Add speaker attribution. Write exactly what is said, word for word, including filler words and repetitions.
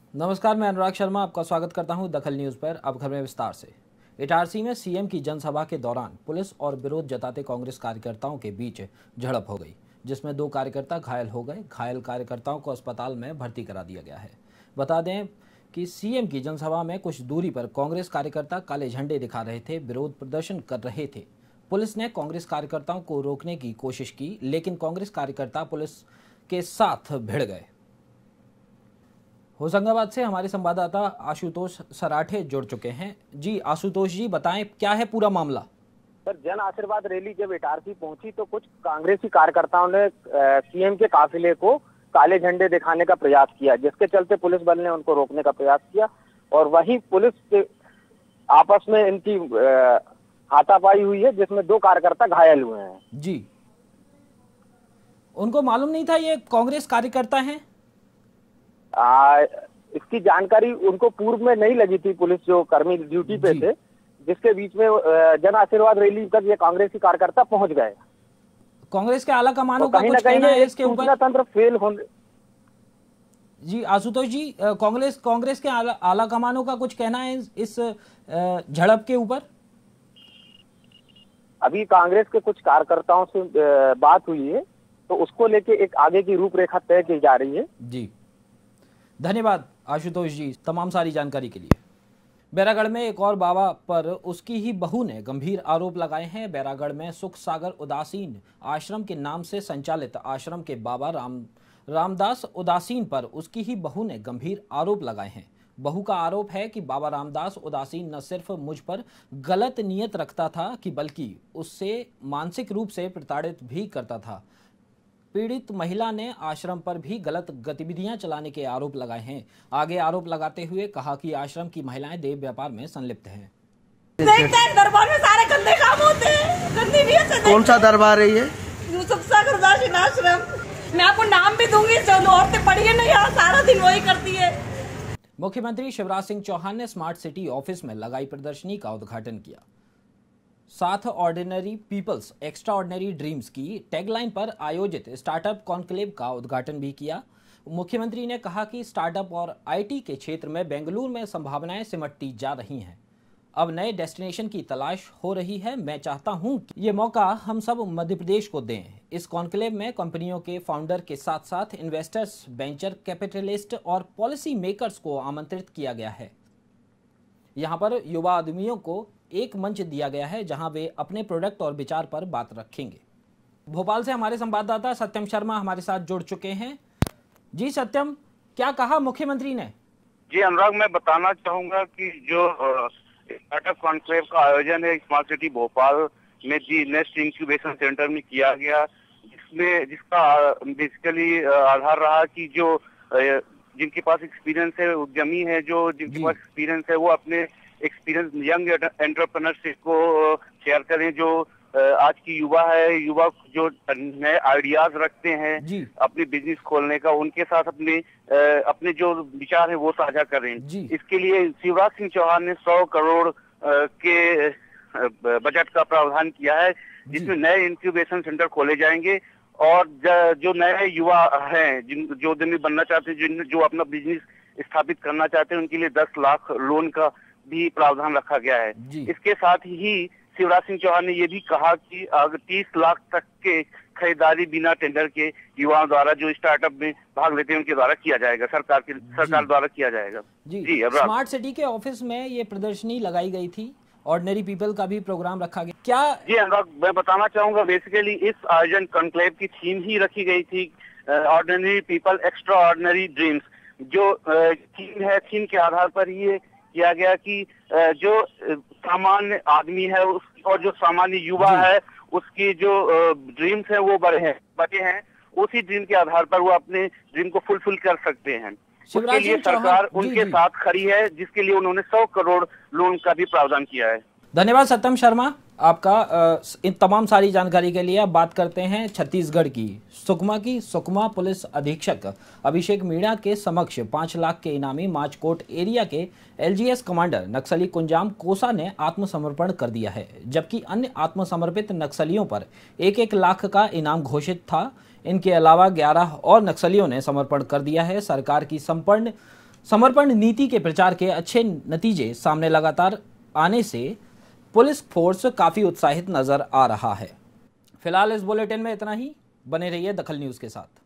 Speaker 1: नमस्कार, मैं अनुराग शर्मा आपका स्वागत करता हूं दखल न्यूज़ पर। अब खबरें विस्तार से। इटारसी में सीएम की जनसभा के दौरान पुलिस और विरोध जताते कांग्रेस कार्यकर्ताओं के बीच झड़प हो गई, जिसमें दो कार्यकर्ता घायल हो गए। घायल कार्यकर्ताओं को अस्पताल में भर्ती करा दिया गया है। बता दें कि सीएम की जनसभा में कुछ दूरी पर कांग्रेस कार्यकर्ता काले झंडे दिखा रहे थे, विरोध प्रदर्शन कर रहे थे। पुलिस ने कांग्रेस कार्यकर्ताओं को रोकने की कोशिश की, लेकिन कांग्रेस कार्यकर्ता पुलिस के साथ भिड़ गए। होशंगाबाद से हमारे संवाददाता आशुतोष सराठे जुड़ चुके हैं। जी आशुतोष जी, बताएं क्या है पूरा मामला।
Speaker 2: सर, जन आशीर्वाद रैली जब इटारसी पहुंची तो कुछ कांग्रेसी कार्यकर्ताओं ने सीएम के काफिले को काले झंडे दिखाने का प्रयास किया, जिसके चलते पुलिस बल ने उनको रोकने का प्रयास किया और वहीं पुलिस के आपस में इनकी हाथापाई हुई है, जिसमें दो कार्यकर्ता घायल हुए हैं।
Speaker 1: जी, उनको मालूम नहीं था ये कांग्रेस कार्यकर्ता हैं?
Speaker 2: आ, इसकी जानकारी उनको पूर्व में नहीं लगी थी। पुलिस जो कर्मी ड्यूटी पे थे, जिसके बीच में जन आशीर्वाद रैली तक ये कांग्रेसी कार्यकर्ता पहुंच गए।
Speaker 1: कांग्रेस के आला कमानों का
Speaker 2: कहीं
Speaker 1: कुछ कहना है इसके ऊपर?
Speaker 2: तंत्र फेल होने।
Speaker 1: जी आशुतोष जी, कांग्रेस कांग्रेस के आला, आला कमानों का कुछ कहना है इस झड़प के ऊपर?
Speaker 2: अभी कांग्रेस के कुछ कार्यकर्ताओं से बात हुई है, तो उसको लेके एक आगे की रूपरेखा तय की जा रही है।
Speaker 1: जी, धन्यवाद आशुतोष जी तमाम सारी जानकारी के लिए। बैरागढ़ में एक और बाबा पर उसकी ही बहू ने गंभीर आरोप लगाए हैं। बैरागढ़ में सुख सागर उदासीन आश्रम के नाम से संचालित आश्रम के बाबा राम रामदास उदासीन पर उसकी ही बहू ने गंभीर आरोप लगाए हैं। बहू का आरोप है कि बाबा रामदास उदासीन न सिर्फ मुझ पर गलत नियत रखता था कि बल्कि उससे मानसिक रूप से प्रताड़ित भी करता था। पीड़ित महिला ने आश्रम पर भी गलत गतिविधियां चलाने के आरोप लगाए हैं। आगे आरोप लगाते हुए कहा कि आश्रम की महिलाएं देव व्यापार में संलिप्त हैं।
Speaker 3: दरबार में सारे गंदे काम होते हैं, गंदी नियत से।
Speaker 4: कौन सा दरबार है ये?
Speaker 3: सुख सागर उदासीन आश्रम। मैं आपको नाम भी दूंगी, जो औरतें पढ़ी है ना यहाँ, सारा दिन वही करती है।
Speaker 1: मुख्यमंत्री शिवराज सिंह चौहान ने स्मार्ट सिटी ऑफिस में लगाई प्रदर्शनी का उद्घाटन किया। साथ ordinary peoples extra ordinary dreams की टैगलाइन पर आयोजित स्टार्टअप कॉन्क्लेव का उद्घाटन भी किया। मुख्यमंत्री ने कहा कि स्टार्टअप और आईटी के क्षेत्र में बेंगलुरु में संभावनाएं सिमटती जा रही हैं। अब नए डेस्टिनेशन की तलाश हो रही है। मैं चाहता हूं कि ये मौका हम सब मध्य प्रदेश को दें। इस कॉन्क्लेव में कंपनियों के फाउंडर के साथ साथ इन्वेस्टर्स, वेंचर कैपिटलिस्ट और पॉलिसी मेकर्स को आमंत्रित किया गया है। यहाँ पर युवा आदमियों को एक मंच दिया गया है, जहां वे अपने प्रोडक्ट और विचार पर बात रखेंगे। भोपाल से हमारे संवाददाता सत्यम शर्मा हमारे साथ जुड़ चुके हैं। जी सत्यम, क्या कहा मुख्यमंत्री ने?
Speaker 5: जी अनुराग, मैं बताना चाहूंगा कि जो स्टार्टअप कॉन्क्लेव का आयोजन है स्मार्ट सिटी भोपाल में जी नेक्स्ट इंक्यूबेशन सेंटर में किया गया, जिसमें जिसका बेसिकली आधार रहा कि जो जिनके पास एक्सपीरियंस है, उद्यमी है, जो जिनके पास एक्सपीरियंस है, वो अपने एक्सपीरियंस यंग एंटरप्रेन्योरशिप को शेयर करें। जो आज की युवा है, युवा जो नए आइडियाज रखते हैं अपने बिजनेस खोलने का, उनके साथ अपने अपने जो विचार है वो साझा करें। इसके लिए शिवराज सिंह चौहान ने सौ करोड़ के बजट का प्रावधान किया है, जिसमें नए इंक्यूबेशन सेंटर खोले जाएंगे और जो नए युवा हैं, जिन जो उद्यमी बनना चाहते हैं, जिन जो अपना बिजनेस स्थापित करना चाहते हैं, उनके लिए दस लाख लोन का भी प्रावधान रखा गया है। इसके साथ ही शिवराज सिंह चौहान ने ये भी कहा कि अगर तीस लाख तक के खरीदारी बिना टेंडर के युवाओं द्वारा जो स्टार्टअप में भाग लेते हैं उनके द्वारा किया जाएगा, सरकार के सरकार द्वारा किया जाएगा।
Speaker 1: जी, जी स्मार्ट सिटी के ऑफिस में ये प्रदर्शनी लगाई गई थी, ऑर्डिनरी पीपल का भी प्रोग्राम रखा गया। क्या
Speaker 5: जी अनुराग, मैं बताना चाहूंगा, बेसिकली इस आयोजन कॉन्क्लेव की थीम ही रखी गई थी ordinary people extra ordinary dreams. जो थीम है, थीम के आधार पर ये किया गया कि जो सामान्य आदमी है उस और जो सामान्य युवा है, उसकी जो ड्रीम्स है वो बड़े हैं बड़े हैं उसी ड्रीम के आधार पर वो अपने ड्रीम को फुलफिल कर सकते हैं। उसके लिए सरकार उनके साथ खड़ी है, जिसके लिए उन्होंने सौ करोड़ लोन का भी प्रावधान किया है।
Speaker 1: धन्यवाद सत्यम शर्मा आपका इन तमाम सारी जानकारी के लिए। अब बात करते हैं छत्तीसगढ़ की, सुकमा की। सुकमा पुलिस अधीक्षक अभिषेक मीणा के समक्ष पांच लाख के इनामी माचकोट एरिया के एलजीएस कमांडर नक्सली कुंजाम कोसा ने आत्मसमर्पण कर दिया है, जबकि अन्य आत्मसमर्पित नक्सलियों पर एक एक लाख का इनाम घोषित था। इनके अलावा ग्यारह और नक्सलियों ने समर्पण कर दिया है। सरकार की संपन्न समर्पण नीति के प्रचार के अच्छे नतीजे सामने लगातार आने से पुलिस फोर्स काफी उत्साहित नजर आ रहा है। फिलहाल इस बुलेटिन में इतना ही। बने रहिए दखल न्यूज के साथ।